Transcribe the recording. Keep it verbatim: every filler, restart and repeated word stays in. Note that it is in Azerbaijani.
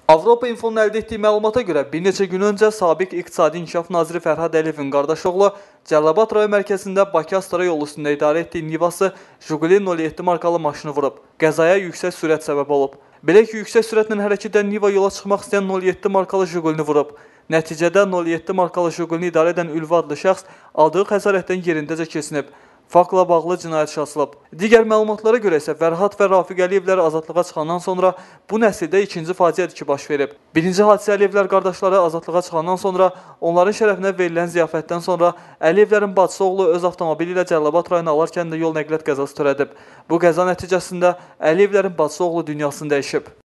Avropa İnfonun əldə etdiyi məlumata görə bir neçə gün öncə sabiq İqtisadi İnkişaf naziri Fərhad Əliyevin qardaş oğlu Cəlilabad rayon mərkəzində Bakı-Astara yolu üstündə idarə etdiyi Nivası Jiguli nol yeddi markalı maşını vurub. Qəzaya yüksək sürət səbəb olub. Belə ki, yüksək sürətlə hərəkət edən Niva yola çıxmaq istəyən nol yeddi markalı Jigulini vurub. Nəticədə nol yeddi markalı Jigulini idarə edən Ülvi adlı şəxs aldığı xəsarətdən yerindəcə keçinib. Faktla bağlı cinayət işi açılıb. Digər məlumatlara görə isə Fərhad və Rafiq Əliyevlər azadlığa çıxandan sonra bu nəsildə ikinci faciədir ki, baş verib. Birinci hadisə Əliyevlər qardaşları azadlığa çıxandan sonra onların şərəfinə verilən ziyafətdən sonra Əliyevlərin bacısı oğlu öz avtomobili ilə Cəlilabad rayonu alarkən də yol nəqliyyat qəzası törədib. Bu qəza nəticəsində Əliyevlərin bacısı oğlu dünyasını dəyişib.